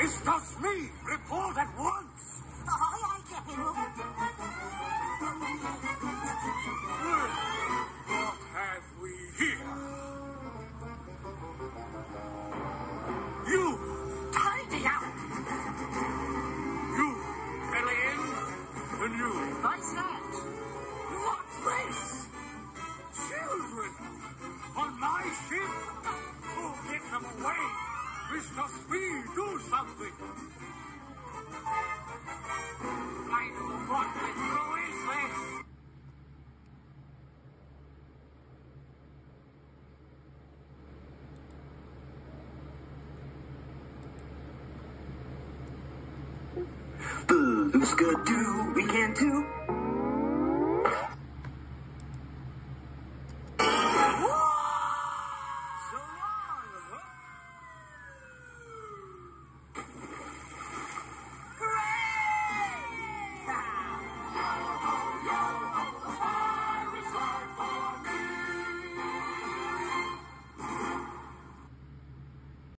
Mr. Smee, report at once! Aye, aye, Captain Hook. Well, what have we here? You! Tidy up! You! Alien! And you! What's that? What's this? Children! On my ship? Oh, get them away! Mr. Smee, do something! What the hell is this? Boo-skadoo, we can do